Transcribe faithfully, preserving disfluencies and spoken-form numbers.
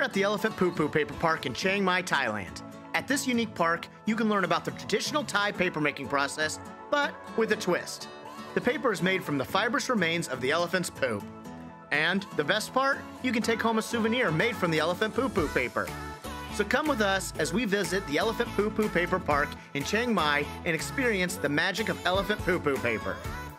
here at the Elephant Poo Poo Paper Park in Chiang Mai, Thailand. At this unique park, you can learn about the traditional Thai papermaking process, but with a twist. The paper is made from the fibrous remains of the elephant's poop. And the best part, you can take home a souvenir made from the elephant poo poo paper. So come with us as we visit the Elephant Poo Poo Paper Park in Chiang Mai and experience the magic of elephant poo poo paper.